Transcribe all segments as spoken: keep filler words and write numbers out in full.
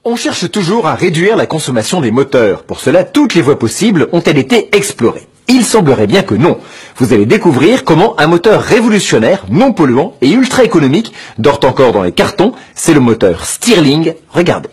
On cherche toujours à réduire la consommation des moteurs. Pour cela, toutes les voies possibles ont-elles été explorées? Il semblerait bien que non. Vous allez découvrir comment un moteur révolutionnaire, non polluant et ultra économique dort encore dans les cartons. C'est le moteur Stirling. Regardez.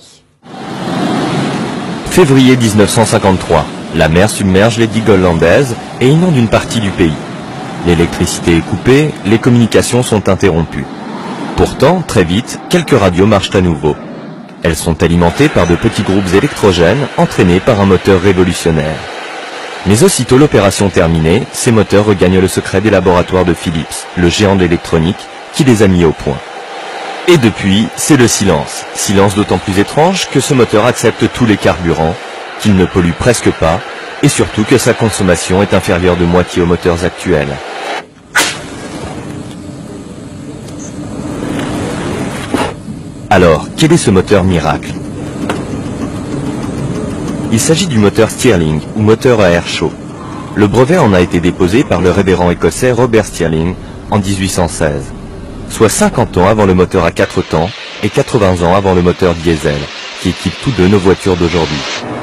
Février mille neuf cent cinquante-trois. La mer submerge les digues hollandaises et inonde une partie du pays. L'électricité est coupée, les communications sont interrompues. Pourtant, très vite, quelques radios marchent à nouveau. Elles sont alimentées par de petits groupes électrogènes entraînés par un moteur révolutionnaire. Mais aussitôt l'opération terminée, ces moteurs regagnent le secret des laboratoires de Philips, le géant de l'électronique, qui les a mis au point. Et depuis, c'est le silence. Silence d'autant plus étrange que ce moteur accepte tous les carburants, qu'il ne pollue presque pas, et surtout que sa consommation est inférieure de moitié aux moteurs actuels. Alors, quel est ce moteur miracle? Il s'agit du moteur Stirling, ou moteur à air chaud. Le brevet en a été déposé par le révérend écossais Robert Stirling en mille huit cent seize, soit cinquante ans avant le moteur à quatre temps et quatre-vingts ans avant le moteur diesel, qui équipe tous deux nos voitures d'aujourd'hui.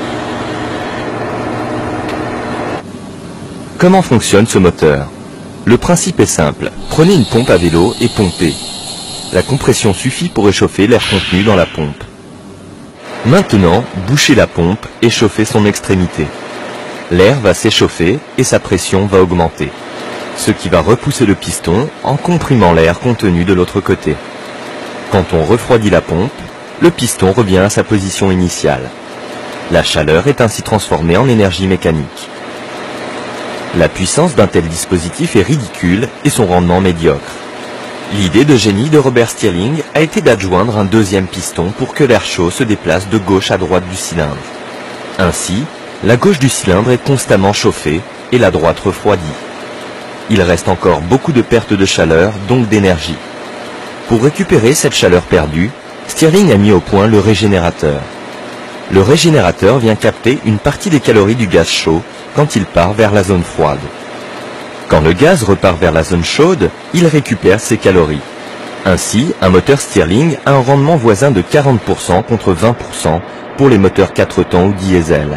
Comment fonctionne ce moteur? Le principe est simple. Prenez une pompe à vélo et pompez. La compression suffit pour réchauffer l'air contenu dans la pompe. Maintenant, bouchez la pompe et chauffez son extrémité. L'air va s'échauffer et sa pression va augmenter, ce qui va repousser le piston en comprimant l'air contenu de l'autre côté. Quand on refroidit la pompe, le piston revient à sa position initiale. La chaleur est ainsi transformée en énergie mécanique. La puissance d'un tel dispositif est ridicule et son rendement médiocre. L'idée de génie de Robert Stirling a été d'adjoindre un deuxième piston pour que l'air chaud se déplace de gauche à droite du cylindre. Ainsi, la gauche du cylindre est constamment chauffée et la droite refroidie. Il reste encore beaucoup de pertes de chaleur, donc d'énergie. Pour récupérer cette chaleur perdue, Stirling a mis au point le régénérateur. Le régénérateur vient capter une partie des calories du gaz chaud quand il part vers la zone froide. Quand le gaz repart vers la zone chaude, il récupère ses calories. Ainsi, un moteur Stirling a un rendement voisin de quarante pour cent contre vingt pour cent pour les moteurs quatre temps ou diesel.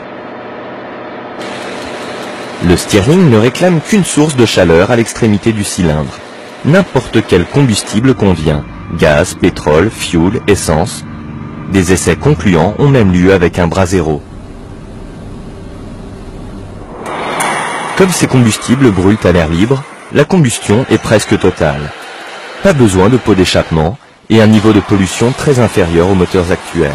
Le Stirling ne réclame qu'une source de chaleur à l'extrémité du cylindre. N'importe quel combustible convient, gaz, pétrole, fioul, essence. Des essais concluants ont même lieu avec un brasero. Comme ces combustibles brûlent à l'air libre, la combustion est presque totale. Pas besoin de pot d'échappement et un niveau de pollution très inférieur aux moteurs actuels.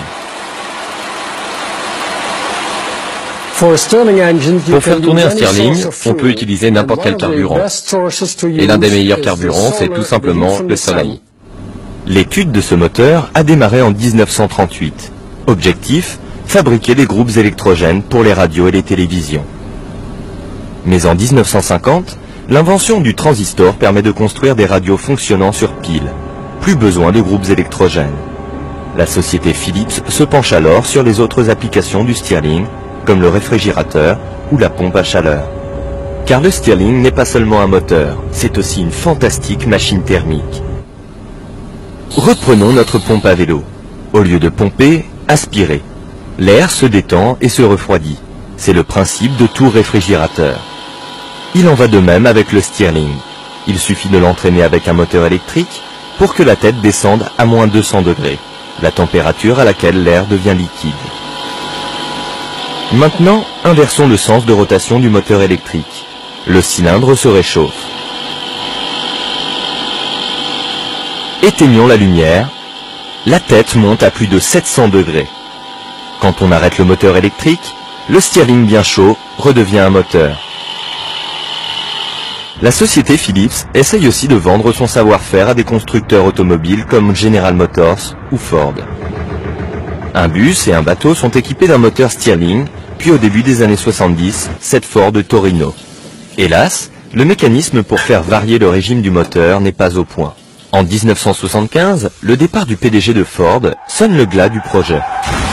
Pour faire tourner un Stirling, on peut utiliser n'importe quel carburant. Et l'un des meilleurs carburants, c'est tout simplement le soleil. L'étude de ce moteur a démarré en mille neuf cent trente-huit. Objectif, fabriquer des groupes électrogènes pour les radios et les télévisions. Mais en mille neuf cent cinquante, l'invention du transistor permet de construire des radios fonctionnant sur piles. Plus besoin de groupes électrogènes. La société Philips se penche alors sur les autres applications du Stirling, comme le réfrigérateur ou la pompe à chaleur. Car le Stirling n'est pas seulement un moteur, c'est aussi une fantastique machine thermique. Reprenons notre pompe à vélo. Au lieu de pomper, aspirez. L'air se détend et se refroidit. C'est le principe de tout réfrigérateur. Il en va de même avec le Stirling. Il suffit de l'entraîner avec un moteur électrique pour que la tête descende à moins deux cents degrés, la température à laquelle l'air devient liquide. Maintenant, inversons le sens de rotation du moteur électrique. Le cylindre se réchauffe. Éteignons la lumière. La tête monte à plus de sept cents degrés. Quand on arrête le moteur électrique, le Stirling bien chaud redevient un moteur. La société Philips essaye aussi de vendre son savoir-faire à des constructeurs automobiles comme General Motors ou Ford. Un bus et un bateau sont équipés d'un moteur Stirling, puis au début des années soixante-dix, cette Ford Torino. Hélas, le mécanisme pour faire varier le régime du moteur n'est pas au point. En mille neuf cent soixante-quinze, le départ du P D G de Ford sonne le glas du projet.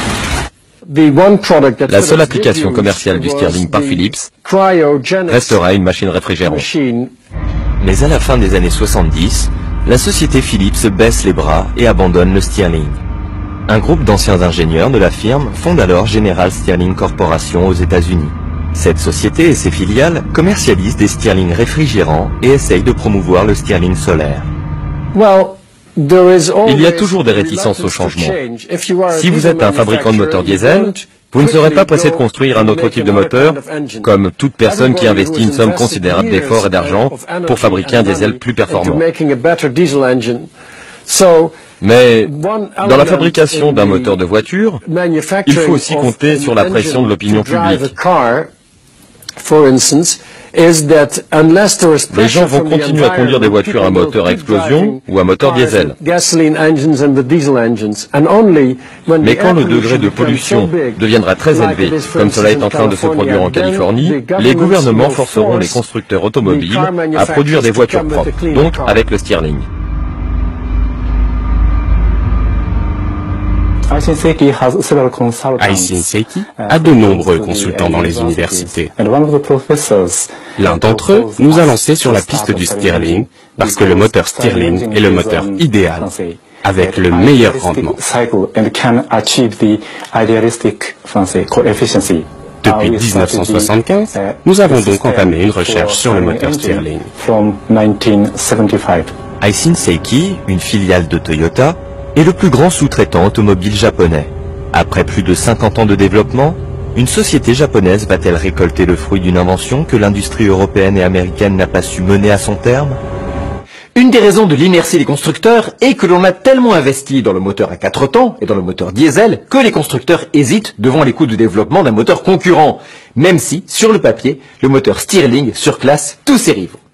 La seule application commerciale du Stirling par Philips restera une machine réfrigérante. Mais à la fin des années soixante-dix, la société Philips baisse les bras et abandonne le Stirling. Un groupe d'anciens ingénieurs de la firme fonde alors General Stirling Corporation aux États-Unis. Cette société et ses filiales commercialisent des Stirling réfrigérants et essayent de promouvoir le Stirling solaire. Il y a toujours des réticences au changement. Si vous êtes un fabricant de moteurs diesel, vous ne serez pas pressé de construire un autre type de moteur, comme toute personne qui investit une somme considérable d'efforts et d'argent pour fabriquer un diesel plus performant. Mais dans la fabrication d'un moteur de voiture, il faut aussi compter sur la pression de l'opinion publique. Les gens vont continuer à conduire des voitures à moteur à explosion ou à moteur diesel. Mais quand le degré de pollution deviendra très élevé, comme cela est en train de se produire en Californie, les gouvernements forceront les constructeurs automobiles à produire des voitures propres, donc avec le Stirling. Aisin Seiki a de nombreux consultants dans les universités. L'un d'entre eux nous a lancé sur la piste du Stirling parce que le moteur Stirling est le moteur idéal, avec le meilleur rendement. Depuis mille neuf cent soixante-quinze, nous avons donc entamé une recherche sur le moteur Stirling. Aisin Seiki, une filiale de Toyota, est le plus grand sous-traitant automobile japonais. Après plus de cinquante ans de développement, une société japonaise va-t-elle récolter le fruit d'une invention que l'industrie européenne et américaine n'a pas su mener à son terme? Une des raisons de l'inertie des constructeurs est que l'on a tellement investi dans le moteur à quatre temps et dans le moteur diesel que les constructeurs hésitent devant les coûts de développement d'un moteur concurrent, même si, sur le papier, le moteur Stirling surclasse tous ses rivaux.